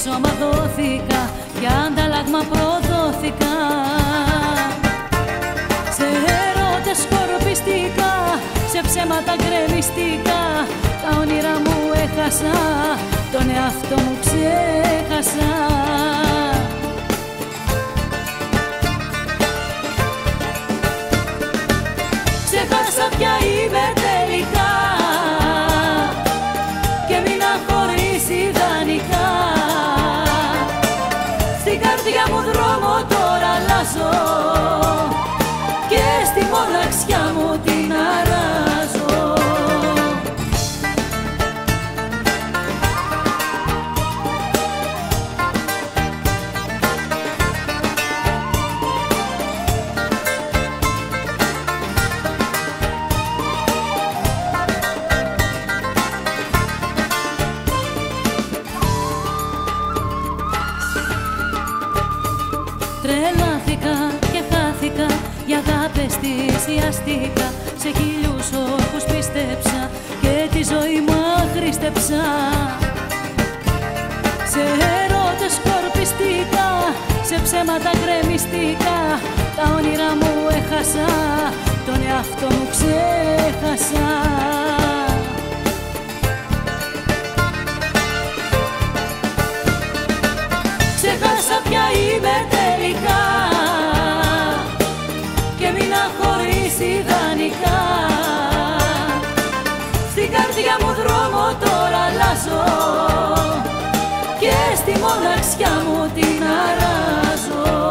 σώμα δόθηκα, για ανταλλάγμα προδόθηκα. Σε έρωτες σκορπιστικά, σε ψέματα γκρεμιστικά, τα όνειρα μου έχασα, τον εαυτό μου ξέχασα. Ξέχασα ποια είμαι τελικά και μείνα χωρίς ιδανικά. Στην καρδιά μου δρόμο τώρα αλλάζω και στη μοναξιά μου την αράζω. Τρελάθηκα και χάθηκα, για αγάπες θυσιαστήκα, σε χίλιους όρκους πίστεψα και τη ζωή μου αχρήστεψα. Σε έρωτες σκορπιστήκα, σε ψέματα γκρεμιστήκα, τα όνειρα μου έχασα, τον εαυτό μου ξέχασα. Ξέχασα ποια είμαι τελικά και μείνα χωρίς ιδανικά. Στην καρδιά μου δρόμο τώρα αλλάζω και στη μοναξιά μου την αράζω.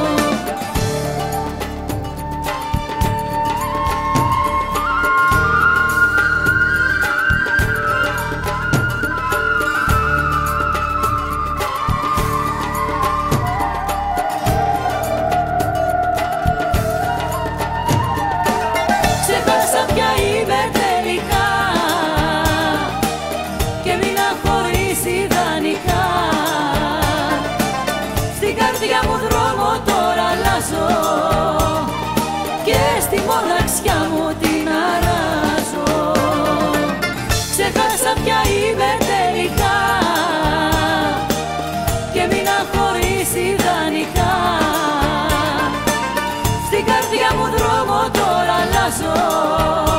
Ξέχασα ποια είμαι τελικά και μείνα χωρίς ιδανικά. Στην καρδιά μου δρόμο τώρα αλλάζω και στη μοναξιά μου την αράζω. Ξέχασα ποια είμαι τελικά και μείνα χωρίς ιδανικά. Στην καρδιά μου δρόμο τώρα αλλάζω